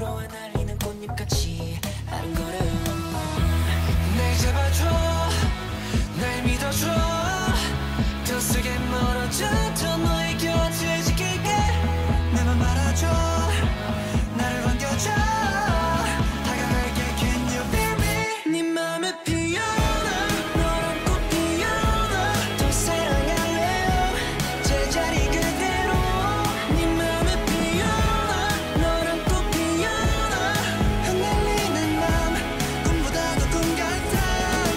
불어와 날리는 꽃잎같이 한 걸음 날 잡아줘 날 믿어줘 더 세게 멀어져 더 너의 곁을 지킬게 내맘 알아줘 나를 반겨줘 다가갈게 can you feel me 네 맘에 피어나 너란 꽃 피어나 더 사랑할래요 제자리 그대로 네 맘에 피어나 너란 꽃 피어나 흩날리는 맘 꿈보다 더 꿈 같아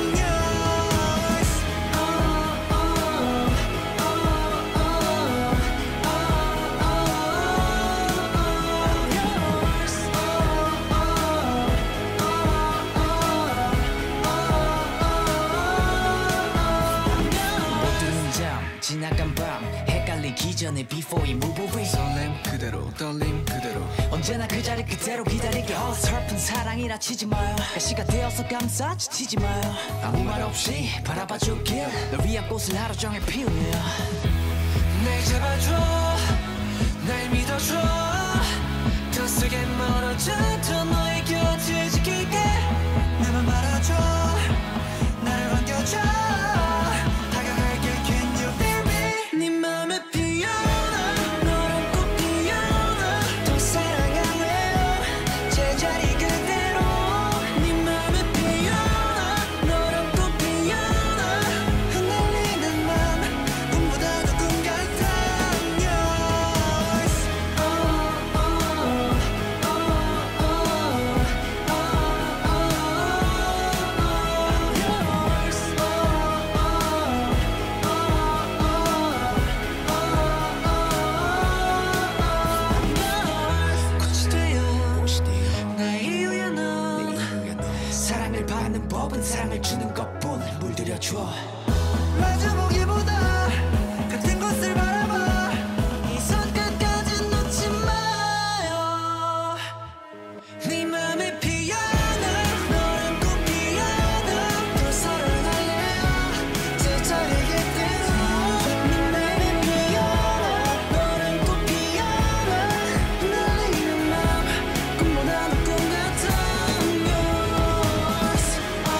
지나간 밤 헷갈리기 전에 before you move away 설렘 그대로 떨림 그대로 언제나 그 자리 그대로 기다릴게 어설픈 사랑이라 치지 마요 가시가 되어서 감싸 지치지 마요 아무 말 없이 바라봐줄게 널 위한 꽃을 하루 종일 피우며 날 잡아줘 날 믿어줘 더 세게 멀어져 더 너의 곁을 지킬게 내맘 알아줘 나를 반겨줘 다가갈게 can you feel me 네 맘에 피어나 너란 꽃 피어나 더 사랑할래요 제자리 그대로 네 맘에 피어나 너란 꽃 피어나 흩날리는 맘 꿈보다 더 꿈 같아 yours 꽃이 되어 나의 이유야 넌 사랑을 받는 법은 사랑을 주는 것뿐 물들여줘 마주보기보다 같은 곳을 바라봐 이 손끝까지 놓지 마요 네 맘에 피어나 너란 꽃 피어나 더 사랑할래요 제자리 그대로 네 맘에 피어나 너란 꽃 피어나 흩날리는 맘 꿈보다 더 꿈 같아 yours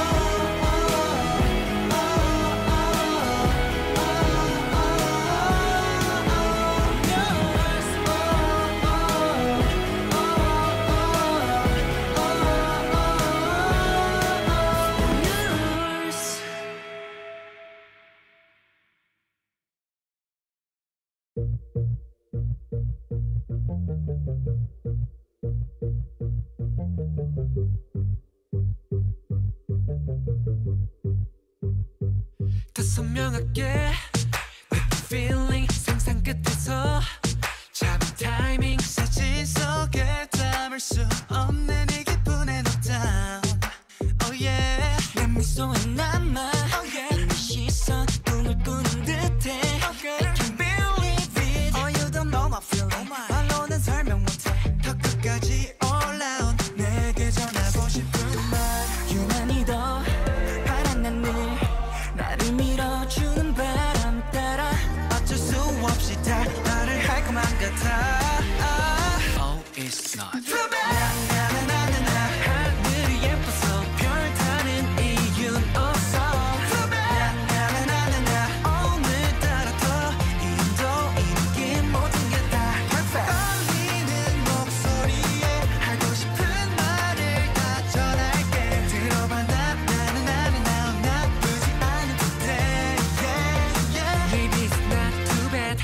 더 선명하게 느낀 feeling 상상 끝에서 잡은 타이밍 사진 속에 담을 수 없는 이 기분의 knockdown oh yeah 내 미소에 남아 이 시선 꿈을 꾸는 듯해 I can't believe it oh you don't know my feeling 말로는 설명 못해 더 끝까지 all out 내게 전하고 싶은 말 유난히 더 바란 하늘 나를 밀어주는 바람 따라 어쩔 수 없이 다 나를 할 것만 같아 oh it's not too bad 하늘이 예뻐서 별 타는 이유는 없어 too bad 오늘따라 더 인도 이 느낌 모든 게 다 perfect 떨리는 목소리에 하고 싶은 말을 다 전할게 들어봐 나는 나쁘지 않은 듯해 yeah, yeah. Maybe it's not too bad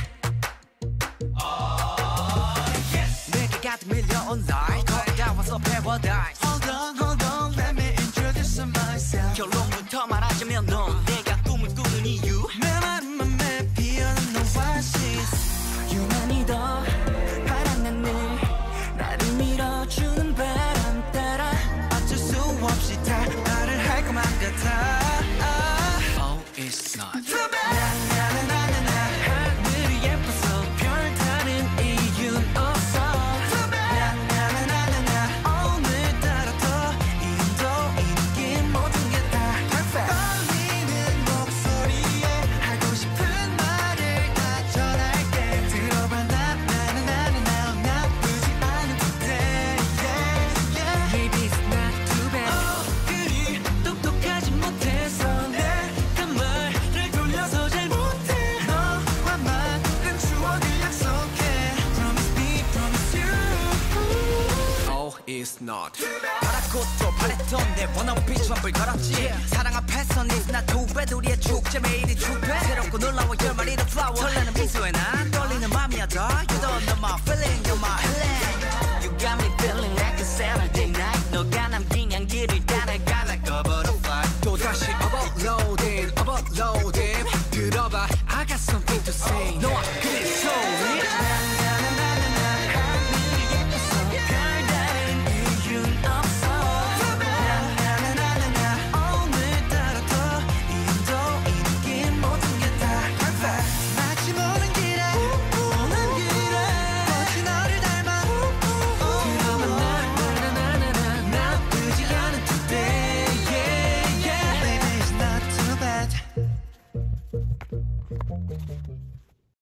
내게 가득 밀려온 light 거의 다 와서 paradise Hold on, let me introduce myself 결론부터 말하자면 넌 내가 꿈을 꾸는 이유 메마른 맘에 피어난 oasis 유난히 더 바란 하늘 나를 밀어주는 바람 따라 어쩔 수 없이 다 나를 할 것만 같아 oh it's not too bad 하늘이 예뻐서 별 타는 이유는 없어 too bad 오늘따라 더 인도 이 느낌 모든 게 다 perfect 떨리는 is not. 바랐고 또 바랬던 내 원어빛 전부를 걸었지. 사랑 앞에선 나 두 배 우리의 축제 매일이 축배. 새롭고 놀라워 열마리의 flower. 설레는 미소에 난 떨리는 맘이었다. You don't know my feeling, you're my healing. You got me feeling like a Saturday night. 너가 남긴 향기를 따라가 like a butterfly. 또다시 uploading, uploading. 들어봐, I got something to say. 너와